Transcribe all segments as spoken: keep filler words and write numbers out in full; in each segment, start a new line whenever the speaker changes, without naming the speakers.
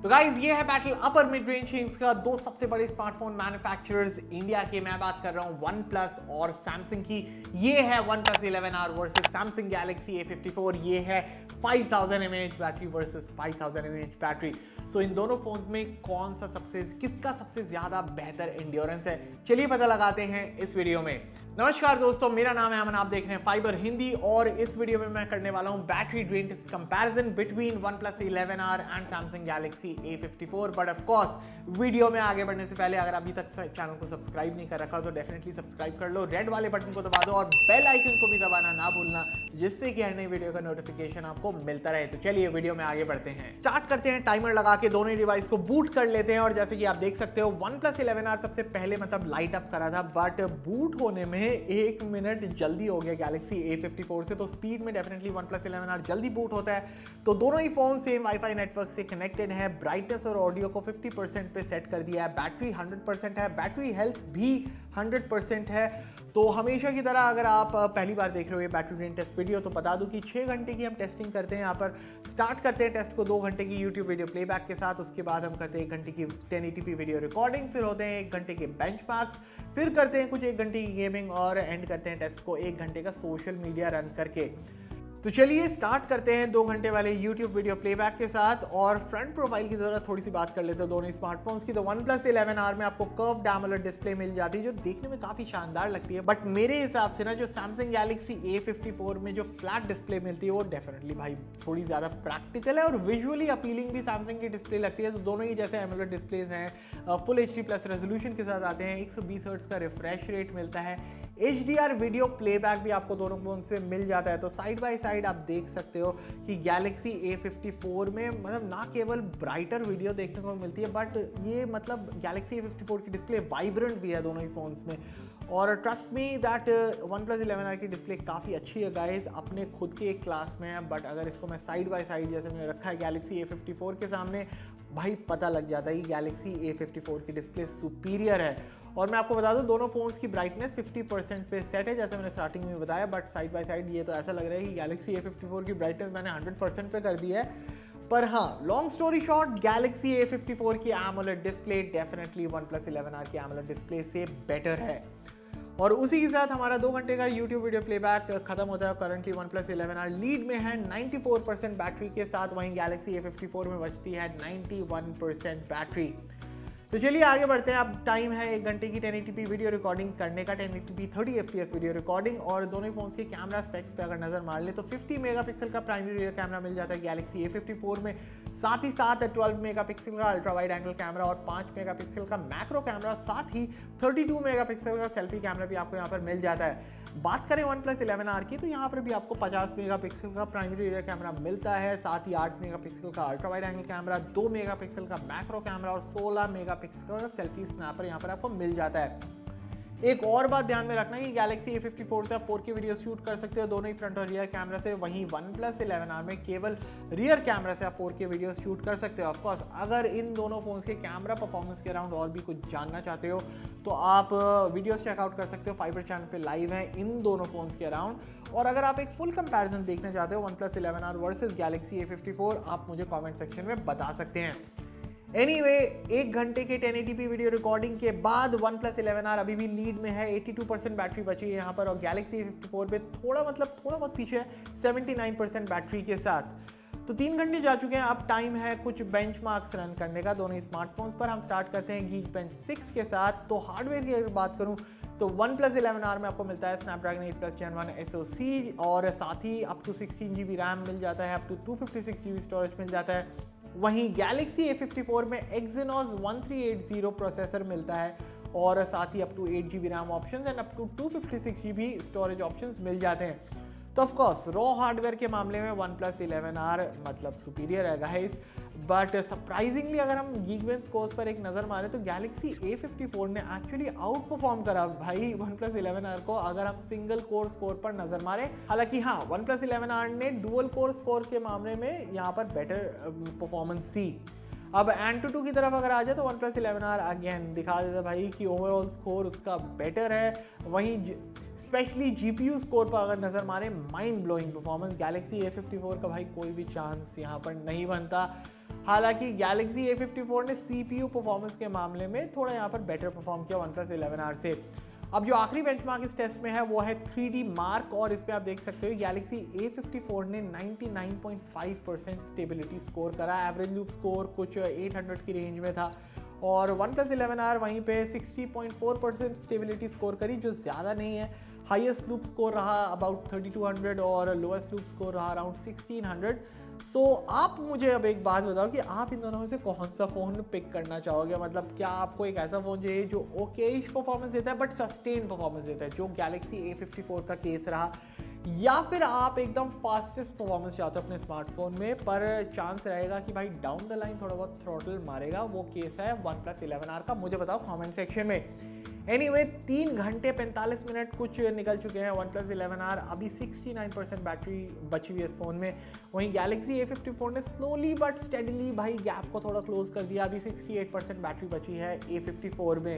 तो गाइज ये है battle upper mid range range का दो सबसे बड़े स्मार्टफोन मैन्युफैक्चरर्स इंडिया के। मैं बात कर रहा हूं वन प्लस और सैमसंग की। ये है one plus eleven R versus Samsung Galaxy A fifty four. ये है five thousand M A H battery versus five thousand M A H battery. So इन दोनों फोन्स में कौन सा सबसे किसका सबसे ज्यादा बेहतर एंड्योरेंस है, चलिए पता लगाते हैं इस वीडियो में। नमस्कार दोस्तों, मेरा नाम है अमन, आप देख रहे हैं फाइबर हिंदी और इस वीडियो में मैं करने वाला हूं battery drain test comparison between one plus eleven R and Samsung Galaxy A fifty four. But of course video में आगे बढ़ने से पहले अगर अभी तक चैनल को सब्सक्राइब नहीं कर रखा तो डेफिनेटली सब्सक्राइब कर लो, रेड वाले बटन को दबा दो और बेल आइकन को भी दबाना ना भूलना, जिससे कि हर नई वीडियो का नोटिफिकेशन आपको मिलता रहे। तो चलिए वीडियो में आगे बढ़ते हैं, स्टार्ट करते हैं। टाइमर लगा के दोनों डिवाइस को बूट कर लेते हैं और जैसे कि आप देख सकते हो वन प्लस इलेवन आर सबसे पहले मतलब लाइट अप करा था, बट बूट होने में एक मिनट जल्दी हो गया गैलेक्सी ए फिफ्टी फोर से। तो स्पीड में definitely one plus eleven R जल्दी बूट होता है। तो दोनों ही फोन सेम वाईफाई नेटवर्क से कनेक्टेड है। ब्राइटनेस और ऑडियो को फिफ्टी परसेंट पे सेट कर दिया है। बैटरी हंड्रेड परसेंट है, बैटरी हेल्थ भी हंड्रेड परसेंट है। तो हमेशा की तरह अगर आप पहली बार देख रहे हो ये बैटरी ड्रेन टेस्ट वीडियो तो बता दूं कि छः घंटे की हम टेस्टिंग करते हैं। यहाँ पर स्टार्ट करते हैं टेस्ट को दो घंटे की यूट्यूब वीडियो प्लेबैक के साथ, उसके बाद हम करते हैं एक घंटे की ten eighty P video recording, फिर होते हैं एक घंटे के बेंचमार्क्स, फिर करते हैं कुछ एक घंटे की गेमिंग और एंड करते हैं टेस्ट को एक घंटे का सोशल मीडिया रन करके। तो चलिए स्टार्ट करते हैं दो घंटे वाले YouTube वीडियो प्लेबैक के साथ। और फ्रंट प्रोफाइल की जरा थोड़ी सी बात कर लेते हैं दोनों स्मार्टफोन्स की। तो वन प्लस इलेवन आर में आपको कर्व्ड एमोलेड डिस्प्ले मिल जाती है जो देखने में काफी शानदार लगती है, बट मेरे हिसाब से ना जो Samsung Galaxy A fifty four में जो फ्लैट डिस्प्ले मिलती है वो डेफिनेटली भाई थोड़ी ज्यादा प्रैक्टिकल है और विजुअली अपीलिंग भी सैमसंग की डिस्प्ले लगती है। तो दोनों ही जैसे एमोलेड डिस्प्लेज हैं, full H D plus resolution के साथ आते हैं, एक सौ बीस हर्ट्ज का रिफ्रेश रेट मिलता है, H D R video playback भी आपको दोनों फोन से मिल जाता है। तो साइड बाय साइड आप देख सकते हो कि गैलेक्सी ए फिफ्टी फोर में मतलब ना केवल ब्राइटर वीडियो देखने को मिलती है, बट ये मतलब गैलेक्सी ए फिफ्टी फोर की डिस्प्ले वाइब्रेंट भी है दोनों ही फोन्स में। और trust me that one plus eleven R की डिस्प्ले काफ़ी अच्छी है गाइस, अपने खुद के एक क्लास में है। बट अगर इसको मैं साइड बाय साइड जैसे मैंने रखा है गैलेक्सी ए फिफ्टी फोर के सामने, भाई पता लग जाता है कि गैलेक्सी ए फिफ्टी फोर की डिस्प्ले सुपीरियर है। और मैं आपको बता दूं दोनों फोन्स की ब्राइटनेस फिफ्टी परसेंट पे सेट है जैसे मैंने स्टार्टिंग में बताया, बट साइड बाय साइड ये तो ऐसा लग रहा है कि गैलेक्सी ए फिफ्टी फोर की ब्राइटनेस मैंने हंड्रेड परसेंट पे कर दी है। पर हाँ, long story short, Galaxy A fifty four की AMOLED display definitely one plus eleven R की एमोलेड डिस्प्ले से बेटर है। और उसी के साथ हमारा दो घंटे का YouTube वीडियो प्लेबैक खत्म होता है। Currently one plus eleven R lead में है नाइंटी फोर परसेंट बैटरी के साथ, वहीं गैलेक्सी ए फिफ्टी फोर में बचती है नाइंटी वन परसेंट बैटरी। तो चलिए आगे बढ़ते हैं। अब टाइम है एक घंटे की ten eighty P video recording करने का, ten eighty P thirty F P S video recording. और दोनों फोन्स के कैमरा स्पेक्स पे अगर नजर मार ले तो फिफ्टी मेगापिक्सल का प्राइमरी रियर कैमरा मिल जाता है गैलेक्सी ए फिफ्टी फोर में, साथ ही साथ ट्वेल्व मेगापिक्सल का अल्ट्रा वाइड एंगल कैमरा और फाइव मेगापिक्सल का मैक्रो कैमरा, साथ ही थर्टी टू मेगापिक्सल का सेल्फी कैमरा भी आपको यहाँ पर मिल जाता है। बात करें वन प्लस इलेवन आर की तो यहाँ पर भी आपको फिफ्टी मेगापिक्सल का प्राइमरी रियर कैमरा मिलता है, साथ ही एट मेगापिक्सल का ultra wide angle camera, two megapixel का मैक्रो कैमरा और सिक्सटीन मेगापिक्सल का सेल्फी स्नैपर यहाँ पर आपको मिल जाता है। एक और बात ध्यान में रखना है कि गैलेक्सी ए फिफ्टी फोर से आप फोर के वीडियो शूट कर सकते हो दोनों ही फ्रंट और रियर कैमरा से, वहीं वन प्लस इलेवन आर में केवल रियर कैमरा से आप फोर के वीडियो शूट कर सकते हो। ऑफकोर्स अगर इन दोनों फोन्स के कैमरा परफॉर्मेंस के अराउंड और भी कुछ जानना चाहते हो तो आप वीडियोस चेकआउट कर सकते हो, फाइबर चैनल पे लाइव है इन दोनों फोन्स के अराउंड। और अगर आप एक फुल कंपैरिजन देखना चाहते हो one plus eleven R versus Galaxy A fifty four, आप मुझे कमेंट सेक्शन में बता सकते हैं। एनीवे anyway, एक घंटे के ten eighty P video recording के बाद वन प्लस इलेवन आर अभी भी लीड में है, एटी टू परसेंट बैटरी बची है यहाँ पर, और गैलेक्सी ए फिफ्टी फोर पे थोड़ा मतलब थोड़ा बहुत पीछे है सेवेंटी नाइन परसेंट बैटरी के साथ। तो तीन घंटे जा चुके हैं, अब टाइम है कुछ बेंचमार्क्स रन करने का दोनों स्मार्टफोन्स पर। हम स्टार्ट करते हैं Geekbench सिक्स के साथ। तो हार्डवेयर की अगर बात करूँ तो वन प्लस इलेवन आर में आपको मिलता है Snapdragon eight plus gen one S O C और साथ ही up to sixteen G B RAM मिल जाता है, up to two fifty six G B storage मिल जाता है। वहीं गैलेक्सी ए फिफ्टी फोर में Exynos one three eight zero processor मिलता है और साथ ही up to eight G B RAM options and up to two fifty six G B storage options मिल जाते हैं। तो ऑफ कोर्स रॉ हार्डवेयर के मामले में वन प्लस इलेवन आर मतलब सुपीरियर है गाइस, बट सरप्राइजिंगली अगर हम Geekbench स्कोर्स पर एक नज़र मारें तो गैलेक्सी ए फिफ्टी फोर ने एक्चुअली आउट परफॉर्म करा भाई वन प्लस इलेवन आर को, अगर हम सिंगल कोर स्कोर पर नजर मारें। हालांकि हाँ, वन प्लस इलेवन आर ने डुअल कोर स्कोर के मामले में यहाँ पर बेटर परफॉर्मेंस थी। अब एंटूटू की तरफ अगर आ जाए तो one plus eleven R again दिखा देता भाई कि ओवरऑल स्कोर उसका बेटर है। वहीं स्पेशली जीपीयू स्कोर पर अगर नजर मारे, mind blowing performance, Galaxy A fifty four का भाई कोई भी चांस यहाँ पर नहीं बनता। हालांकि Galaxy A फिफ्टी फोर ने सीपीयू परफॉर्मेंस के मामले में थोड़ा यहाँ पर बेटर परफॉर्म किया OnePlus इलेवन आर से। अब जो आखिरी बेंचमार्क इस टेस्ट में है वो है थ्री डी मार्क, और इस पे आप देख सकते हो Galaxy A फिफ्टी फोर ने ninety nine point five percent stability score करा। एवरेज लूप स्कोर कुछ एट हंड्रेड की रेंज में था, और OnePlus इलेवन आर वहीं पे sixty point four percent stability score करी, जो ज़्यादा नहीं है। हाईएस्ट लूप स्कोर रहा अबाउट थर्टी टू हंड्रेड और लोएस्ट लूप स्कोर रहा around sixteen hundred. So so, आप मुझे अब एक बात बताओ कि आप इन दोनों में से कौन सा फ़ोन पिक करना चाहोगे। मतलब क्या आपको एक ऐसा फ़ोन चाहिए जो ओकेश परफॉर्मेंस देता है बट सस्टेन परफॉर्मेंस देता है, जो Galaxy A फिफ्टी फोर का केस रहा, या फिर आप एकदम फास्टेस्ट परफॉर्मेंस चाहते हो अपने स्मार्टफोन में पर चांस रहेगा कि भाई डाउन द लाइन थोड़ा बहुत थ्रॉटल मारेगा, वो केस है OnePlus इलेवन आर का। मुझे बताओ कमेंट सेक्शन में। एनीवे anyway, तीन घंटे पैंतालीस मिनट कुछ निकल चुके हैं OnePlus इलेवन आर, अभी सिक्सटी नाइन परसेंट बैटरी बची हुई है इस फोन में। वहीं Galaxy A फिफ्टी फोर ने स्लोली बट स्टेडली भाई गैप को थोड़ा क्लोज कर दिया, अभी सिक्सटी एट परसेंट बैटरी बची है A फिफ्टी फोर में।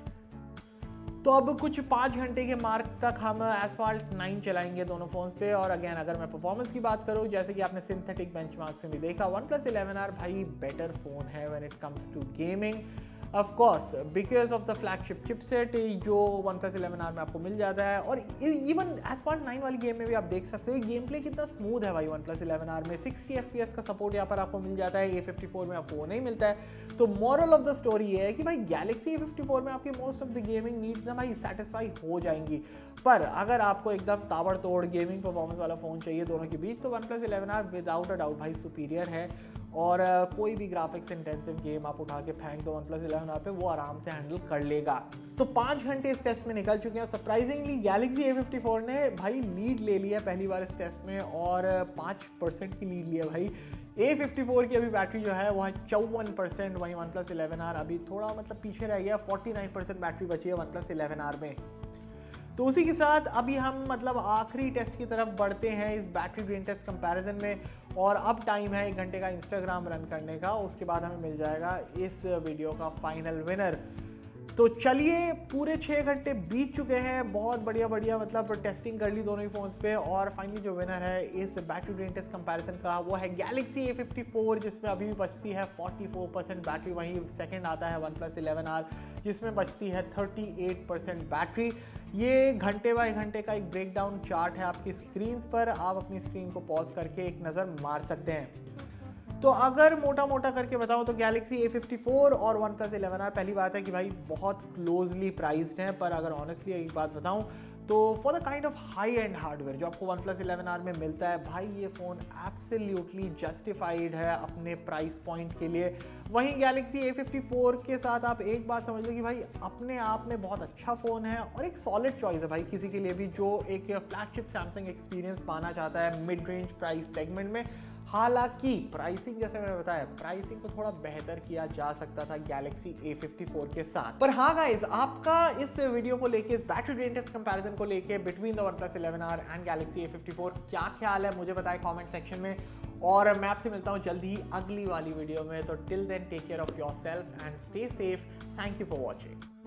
तो अब कुछ पाँच घंटे के मार्क तक हम एसफाल्ट नाइन चलाएंगे दोनों फोन्स पे। और अगेन अगर मैं परफॉर्मेंस की बात करूं, जैसे कि आपने सिंथेटिक बेंचमार्क से भी देखा, OnePlus इलेवन आर भाई बेटर फोन है when it comes to gaming. Of course because of the flagship chipset जो OnePlus इलेवन आर में आपको मिल जाता है, और इवन एसफाल्ट नाइन वाली गेम में भी आप देख सकते हो गेम प्ले कितना स्मूथ है भाई OnePlus इलेवन आर में। सिक्सटी एफ पी एस का सपोर्ट यहाँ पर आपको मिल जाता है, A फिफ्टी फोर में आपको वो नहीं मिलता है। तो मॉरल ऑफ द स्टोरी ये है कि भाई Galaxy A फिफ्टी फोर में आपकी most of the gaming needs ना भाई सेटिस्फाई हो जाएंगी, पर अगर आपको एकदम ताबड़तोड़ गेमिंग परफॉर्मेंस वाला फोन चाहिए दोनों के बीच, तो OnePlus eleven R without a doubt भाई सुपीरियर है। और uh, कोई भी ग्राफिक्स इंटेंसिव गेम आप उठा के फेंक दो OnePlus इलेवन आर पे, वो आराम से हैंडल कर लेगा। तो पाँच घंटे इस टेस्ट में निकल चुके हैं। Surprisingly Galaxy A fifty four ने भाई लीड ले लिया पहली बार इस टेस्ट में, और पाँच परसेंट की लीड लिया भाई। A फिफ्टी फोर की अभी बैटरी जो है वो है चौवन परसेंट, वहीं OnePlus इलेवन आर अभी थोड़ा मतलब पीछे रह गया, फोर्टी नाइन परसेंट बैटरी बची है OnePlus इलेवन आर में। तो उसी के साथ अभी हम मतलब आखिरी टेस्ट की तरफ बढ़ते हैं इस बैटरी ड्रेन टेस्ट कंपैरिजन में, और अब टाइम है एक घंटे का इंस्टाग्राम रन करने का। उसके बाद हमें मिल जाएगा इस वीडियो का फाइनल विनर। तो चलिए, पूरे छः घंटे बीत चुके हैं, बहुत बढ़िया बढ़िया मतलब टेस्टिंग कर ली दोनों ही फोन्स पे, और फाइनली जो विनर है इस बैटरी ड्रेन टेस्ट कंपैरिजन का वो है Galaxy A फिफ्टी फोर, जिसमें अभी भी बचती है फोर्टी फोर परसेंट बैटरी। वहीं सेकंड आता है OnePlus इलेवन आर, जिसमें बचती है थर्टी एट परसेंट बैटरी। ये घंटे बाय घंटे का एक ब्रेकडाउन चार्ट है आपकी स्क्रीन पर, आप अपनी स्क्रीन को पॉज करके एक नज़र मार सकते हैं। तो अगर मोटा मोटा करके बताऊं तो Galaxy A फिफ्टी फोर और OnePlus इलेवन आर, पहली बात है कि भाई बहुत क्लोजली प्राइस्ड हैं, पर अगर ऑनेस्टली एक बात बताऊं तो for the kind of high end hardware जो आपको OnePlus इलेवन आर में मिलता है, भाई ये फ़ोन एब्सोल्युटली जस्टिफाइड है अपने प्राइस पॉइंट के लिए। वहीं Galaxy A फिफ्टी फोर के साथ आप एक बात समझ लो कि भाई अपने आप में बहुत अच्छा फ़ोन है, और एक सॉलिड चॉइस है भाई किसी के लिए भी जो एक फ्लैगशिप सैमसंग एक्सपीरियंस पाना चाहता है मिड रेंज प्राइस सेगमेंट में। हालांकि प्राइसिंग, जैसे मैंने बताया, प्राइसिंग को थोड़ा बेहतर किया जा सकता था Galaxy A फिफ्टी फोर के साथ। पर हाँ गाइस, आपका इस वीडियो को लेके, इस बैटरी ड्रेन टेस्ट कंपैरिजन को लेके between the OnePlus eleven R and Galaxy A fifty four क्या ख्याल है मुझे बताएं कमेंट सेक्शन में, और मैं आपसे मिलता हूँ जल्दी ही अगली वाली वीडियो में। तो till then take care of yourself and stay safe. Thank you for watching.